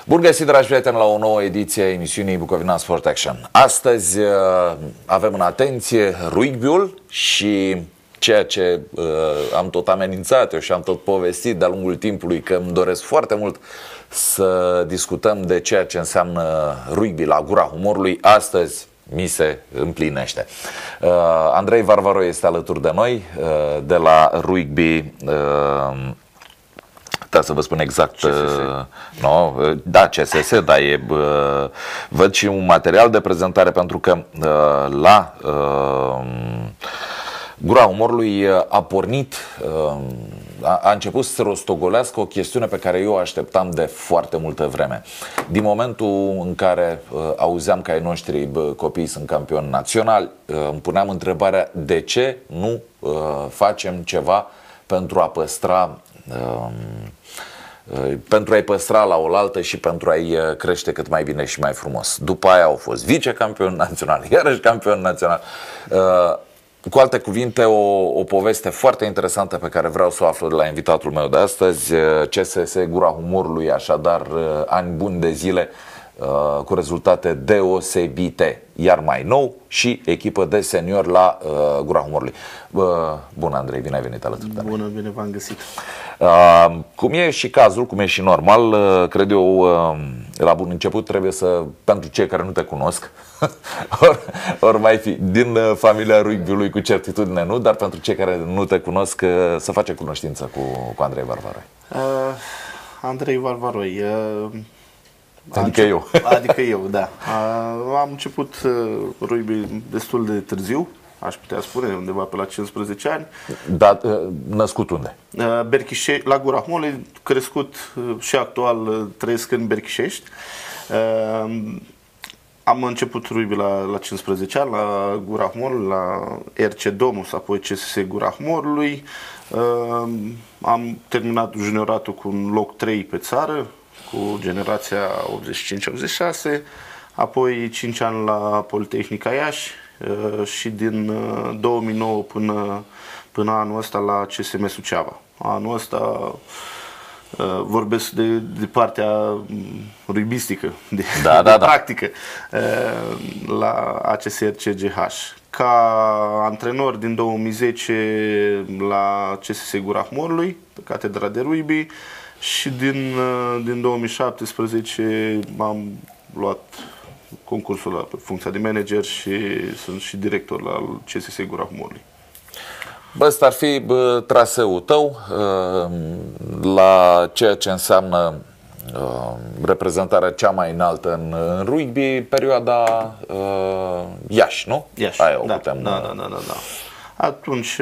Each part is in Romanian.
Bun găsit, dragi prieteni, la o nouă ediție a emisiunii Bucovina Sport Action. Astăzi avem în atenție rugby-ul și ceea ce am tot amenințat eu și am tot povestit de-a lungul timpului, că îmi doresc foarte mult să discutăm de ceea ce înseamnă rugby la Gura Humorului. Astăzi mi se împlinește. Andrei Varvaro este alături de noi de la rugby. Da, să vă spun exact. No, da, CSS, dar văd și un material de prezentare, pentru că la Gura Humorului a pornit, a început să rostogolească o chestiune pe care eu o așteptam de foarte multă vreme. Din momentul în care auzeam că ai noștri copii sunt campioni naționali, îmi puneam întrebarea de ce nu facem ceva pentru a păstra a-i păstra la oaltă și pentru a-i crește cât mai bine și mai frumos. După aia au fost vicecampioni naționali, iarăși campioni naționali. Cu alte cuvinte, o poveste foarte interesantă pe care vreau să o aflu de la invitatul meu de astăzi. CSS Gura Humorului, așadar ani buni de zile cu rezultate deosebite, iar mai nou și echipă de senior la Gura Humorului. Bună, Andrei, bine ai venit alături de noi. Bună, bine v-am găsit. Cum e și cazul, cum e și normal, cred eu, la bun început trebuie să, pentru cei care nu te cunosc, ori mai fi din familia rugby-ului cu certitudine, nu, dar pentru cei care nu te cunosc, să face cunoștință cu Andrei Varvaroi. Andrei Varvaroi. Adică eu. Adică eu, da. Am început rugby destul de târziu, aș putea spune, undeva pe la 15 ani. Dar născut unde? Berchișești, la Gura Humorului, crescut și actual trăiesc în Berchișești. Am început rugby la 15 ani, la Gura Humorului, la RC Domus, apoi CSS Gura Humorului. Am terminat junioratul cu un loc 3 pe țară, cu generația 85-86, apoi 5 ani la Politehnica Iași și din 2009 până anul ăsta la CSM Suceava. Anul ăsta vorbesc de partea rugbistică, de practică, la ACSR-CGH. Ca antrenor din 2010 la CSS Gura Humorului, pe catedra de rugby, și din 2017 am luat concursul la funcția de manager și sunt și director la CSS Gura Humorului. Ăsta ar fi traseul tău la ceea ce înseamnă reprezentarea cea mai înaltă în rugby, perioada Iași, nu? Iași, aia o da, putem... da. Atunci,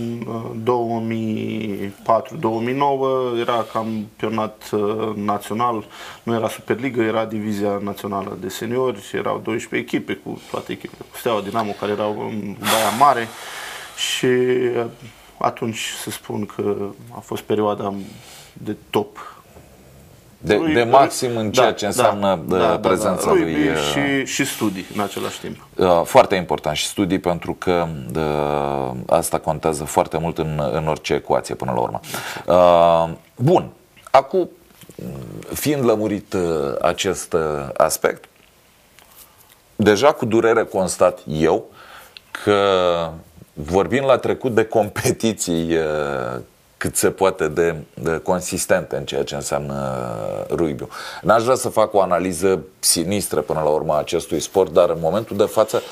în 2004-2009, era campionat național, nu era Superligă, era divizia națională de seniori, erau 12 echipe, cu toate echipele, cu Steaua, Dinamo, care erau în Baia Mare, și atunci să spun că a fost perioada de top. De maxim în ceea ce înseamnă prezența lui. Și studii în același timp. Foarte important, și studii, pentru că asta contează foarte mult în orice ecuație până la urmă. Bun, acum, fiind lămurit acest aspect, deja cu durere constat eu că vorbim la trecut de competiții cât se poate de consistente în ceea ce înseamnă rugby-ul. N-aș vrea să fac o analiză sinistră până la urmă a acestui sport, dar în momentul de față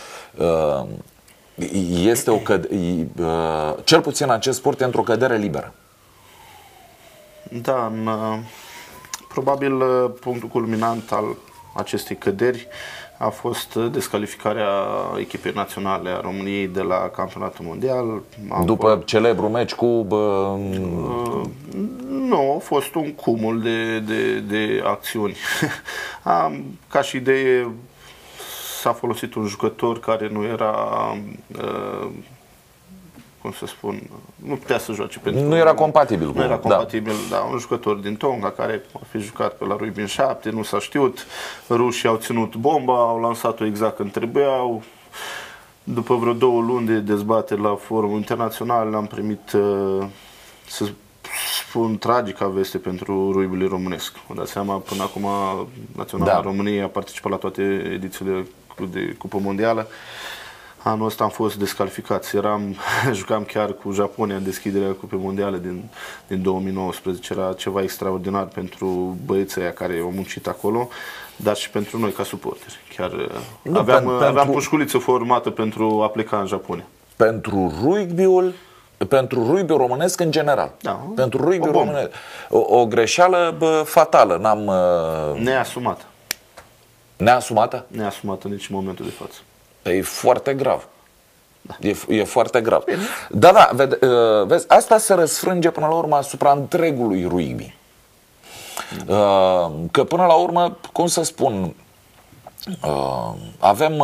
este cel puțin acest sport e într-o cădere liberă. Da, probabil punctul culminant al acestei căderi a fost descalificarea echipei naționale a României de la campionatul mondial. După celebrul meci cu... Nu, a fost un cumul de acțiuni. Ca și idee, s-a folosit un jucător care nu era... cum să spun, nu putea să joace pentru... Nu era compatibil. Nu era compatibil, da. Un jucător din Tonga care a fi jucat pe la rugby în 7, nu s-a știut. Rușii au ținut bomba, au lansat-o exact când trebuiau. După vreo 2 luni de dezbateri la forumul internațional, am primit, să un tragică veste pentru rugby românesc. Vă dați seama, până acum Naționala României a participat la toate edițiile de Cupă Mondială. Anul ăsta am fost descalificați. Jucam chiar cu Japonia în deschiderea Cupei Mondiale din 2019. Era ceva extraordinar pentru băieții aia care au muncit acolo, dar și pentru noi ca suporteri. Chiar aveam pușculiță formată pentru a pleca în Japonia. Pentru rugby românesc în general. Da, pentru rugby românesc. O greșeală fatală. Neasumată. Neasumată? Neasumată nici în momentul de față. E foarte grav. Da. E foarte grav. Bine. Da, vezi, asta se răsfrânge până la urmă asupra întregului rugby. Că până la urmă, cum să spun, avem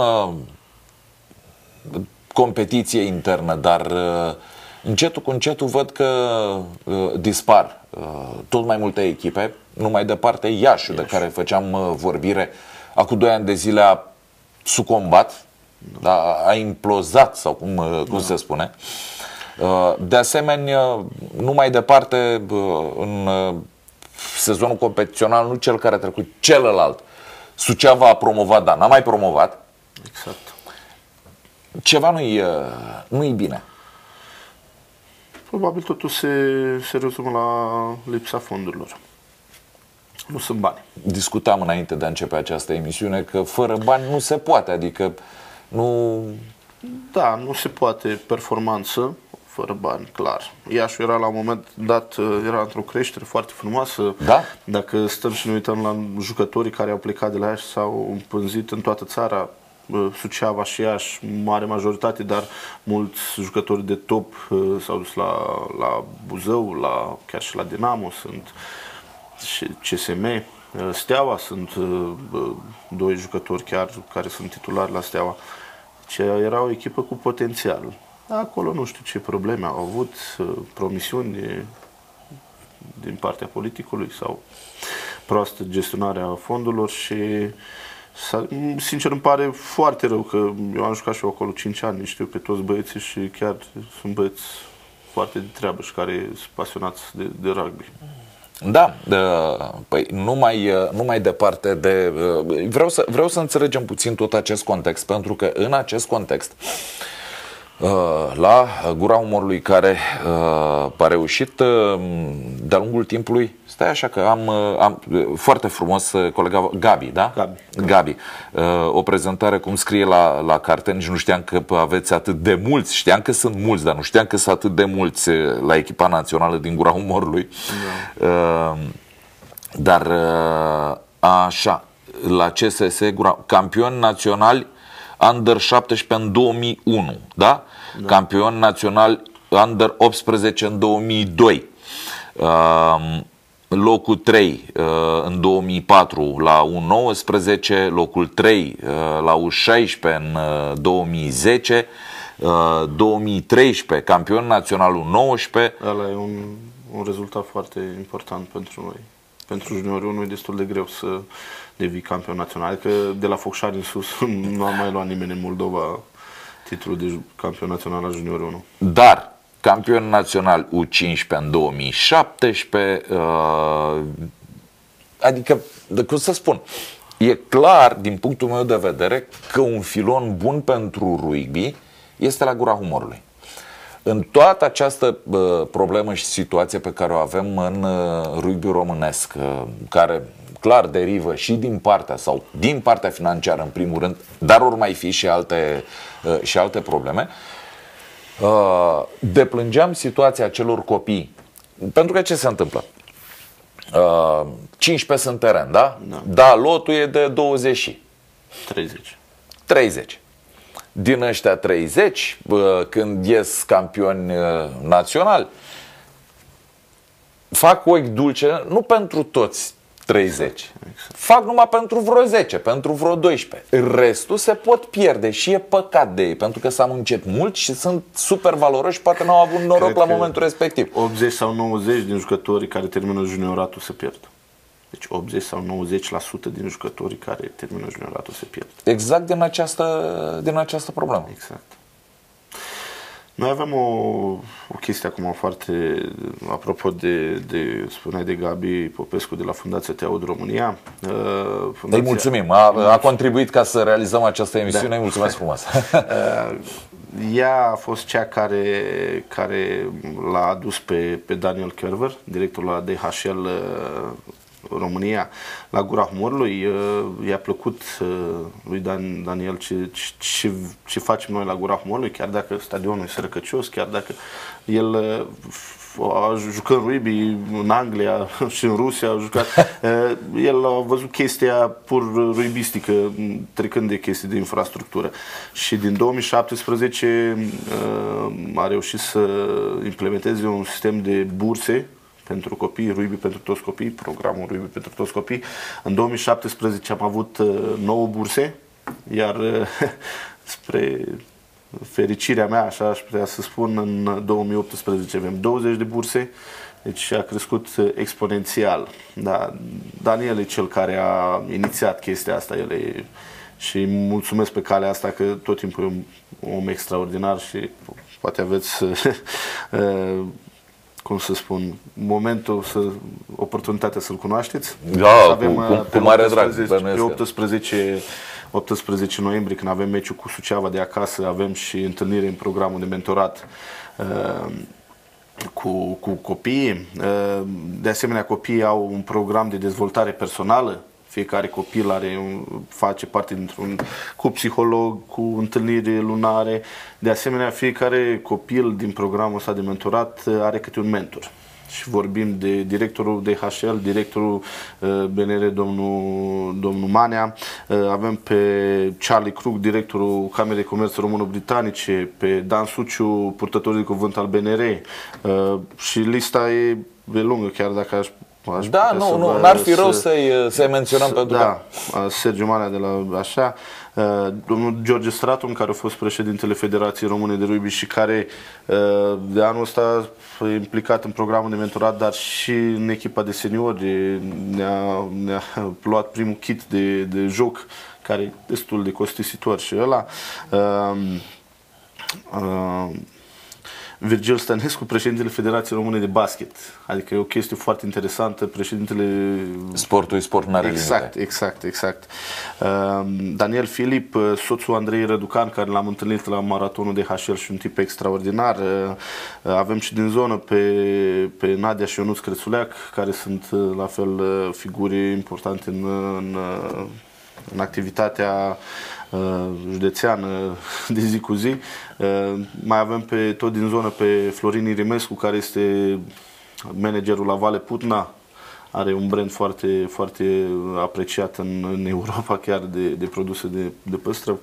competiție internă, dar încetul cu încetul văd că dispar tot mai multe echipe. Numai departe Iașiul, de care făceam vorbire, acum 2 ani de zile a sucombat, a implozat, sau cum se spune. De asemenea, numai departe, în sezonul competițional, nu cel care a trecut, celălalt, Suceava a promovat, dar n-a mai promovat. Exact. Ceva nu-i bine. Probabil totul se rezumă la lipsa fondurilor. Nu sunt bani. Discutam înainte de a începe această emisiune că fără bani nu se poate, adică nu... Da, nu se poate performanță fără bani, clar. Iașiul era la un moment dat, era într-o creștere foarte frumoasă. Da? Dacă stăm și ne uităm la jucătorii care au plecat de la Iași, s-au împânzit în toată țara, Suceava și Iași, mare majoritate, dar mulți jucători de top s-au dus la Buzău, chiar și la Dinamo, sunt și CSM, Steaua, sunt 2 jucători chiar care sunt titulari la Steaua. Era o echipă cu potențial. Acolo nu știu ce probleme au avut, promisiuni din partea politicului sau proastă gestionarea fondurilor și sincer îmi pare foarte rău că eu am jucat și eu acolo 5 ani, știu pe toți băieții și chiar sunt băieți foarte de treabă și care sunt pasionați de rugby. Da, păi nu mai departe de... Vreau să înțelegem puțin tot acest context, pentru că în acest context la Gura Umorului, care a reușit de-a lungul timpului, stai așa că am foarte frumos colega Gabi, da? Gabi. O prezentare cum scrie la carte, nici nu știam că aveți atât de mulți, știam că sunt mulți, dar nu știam că sunt atât de mulți la echipa națională din Gura Umorului. Da. Dar așa, la CSS, campioni naționali Under 17 în 2001, da? Campion național Under 18 în 2002. Locul 3 în 2004 la U19, locul 3 la U16 în 2010, 2013 campion național U19. Ăla e un rezultat foarte important pentru noi. Pentru juniorul nu e destul de greu să devii campion național. Adică de la Focșani în sus nu a mai luat nimeni în Moldova titlul de campion național la juniorul 1. Dar campion național U15 în 2017, adică, cum să spun, e clar, din punctul meu de vedere, că un filon bun pentru rugby este la Gura Umorului. În toată această problemă și situație pe care o avem în rugby românesc, care clar derivă și din partea financiară în primul rând, dar ori mai fi și alte probleme, deplângeam situația celor copii. Pentru că ce se întâmplă? 15 sunt teren, da? Da, lotul e de 20. 30. Din ăștia 30, când ies campioni naționali, fac ochi dulce, nu pentru toți 30. Exact. Fac numai pentru vreo 10, pentru vreo 12. Restul se pot pierde și e păcat de ei, pentru că s-a muncit mult și sunt super valoroși și poate n-au avut noroc la momentul respectiv. 80 sau 90 din jucătorii care termină junioratul se pierd. Deci 80 sau 90% din jucătorii care termină junioratul se pierd. Exact din această problemă. Exact. Noi avem o chestie acum foarte, apropo spuneai de Gabi Popescu de la Fundația Teaud România. Îi mulțumim, a contribuit ca să realizăm această emisiune, îi mulțumesc frumos. Ea a fost cea care l-a adus pe Daniel Kerver, directorul la DHL România, la Gura Humorului. I-a plăcut lui Daniel ce facem noi la Gura Humorului, chiar dacă stadionul e sărăcăcios, chiar dacă el a jucat rugby în Anglia și în Rusia, a jucat. El a văzut chestia pur rugbystică, trecând de chestii de infrastructură. Și din 2017 a reușit să implementeze un sistem de burse pentru copii, rugby pentru toți copii, programul rugby pentru toți copii. În 2017 am avut 9 burse, iar spre fericirea mea, așa aș putea să spun, în 2018 avem 20 de burse, deci a crescut exponențial. Da, Daniel e cel care a inițiat chestia asta, și îi mulțumesc pe calea asta, că tot timpul e un om extraordinar și poate aveți cum să spun, momentul, oportunitatea să-l cunoașteți. Da, avem cu mare drag. Pe 18 noiembrie, când avem meciul cu Suceava de acasă, avem și întâlnire în programul de mentorat cu copiii. De asemenea, copiii au un program de dezvoltare personală. Fiecare copil face parte dintr-un cu psiholog, cu întâlniri lunare. De asemenea, fiecare copil din programul ăsta de mentorat are câte un mentor. Și vorbim de directorul DHL, directorul BNR, domnul Manea, avem pe Charlie Krug, directorul Camerei Comerț Româno-Britanice, pe Dan Suciu, purtătorul de cuvânt al BNR, și lista e lungă, chiar dacă aș da, nu, n-ar fi rău să-i menționăm pentru că... Sergiu Manea de la așa, domnul George Straton, care a fost președintele Federației Române de Rugby și care de anul ăsta e implicat în programul de mentorat, dar și în echipa de seniori, ne-a luat primul kit de joc, care e destul de costisitor și ăla. Virgil Stănescu, președintele Federației Române de Basket. Adică e o chestie foarte interesantă. Președintele... Sportul e sport, n-are limite. Exact. Daniel Filip, soțul Andrei Răducan, care l-am întâlnit la maratonul de HL și un tip extraordinar. Avem și din zonă pe Nadia și Ionuț Crețuleac, care sunt la fel figuri importante în activitatea județeană de zi cu zi. Mai avem tot din zonă pe Florin Irimescu, care este managerul la Vale Putna. Are un brand foarte, foarte apreciat în Europa, chiar de produse de păstrăv.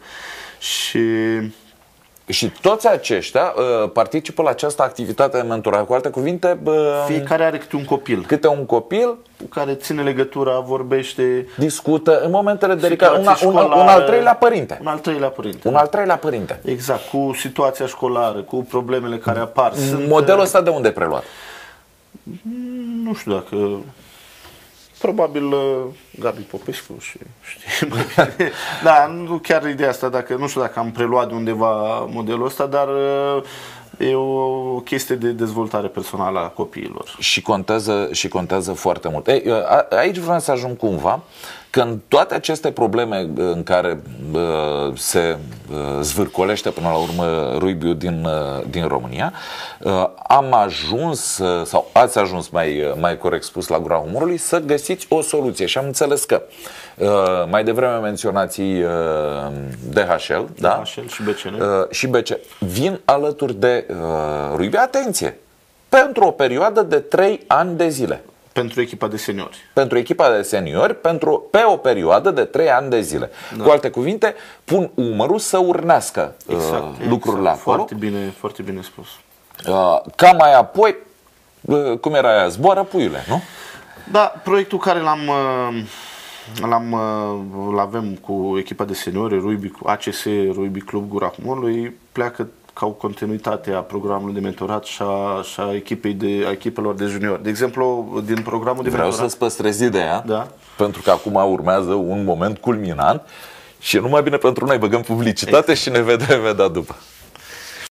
Și toți aceștia participă la această activitate de mentorat. Cu alte cuvinte, fiecare are câte un copil. Câte un copil cu care ține legătura, vorbește, discută în momentele delicate. Un al treilea părinte. Un al treilea părinte. Exact, cu situația școlară, cu problemele care apar. Modelul ăsta de unde e preluat? Nu știu dacă... Probabil Gabi Popescu și știi. Da, nu chiar ideea asta, nu știu dacă am preluat de undeva modelul ăsta, dar e o chestie de dezvoltare personală a copiilor. Și contează foarte mult. Aici vreau să ajung cumva că în toate aceste probleme în care se zvârcolește până la urmă rugby-ul din România, am ajuns, sau ați ajuns mai corect spus, la Gura Umorului, să găsiți o soluție. Și am înțeles că mai devreme menționați DHL, da? DHL și BCN. Și BCN vin alături de rugby. Atenție! Pentru o perioadă de 3 ani de zile. Pentru echipa de seniori. Pentru echipa de seniori, pe o perioadă de 3 ani de zile. Da. Cu alte cuvinte, pun umărul să urnească lucrurile acolo. Foarte bine spus. Ca mai apoi, cum era aia, zboară puiule, nu? Da, proiectul care îl avem cu echipa de seniori, rugby, cu ACS, Rugby Club Gura Humorului, pleacă ca o continuitate a programului de mentorat și a echipelor de juniori. De exemplu, din programul de mentorat... Vreau să-ți păstrez ideea, da? Pentru că acum urmează un moment culminant și nu mai bine pentru noi, băgăm publicitate și ne vedem imediat după.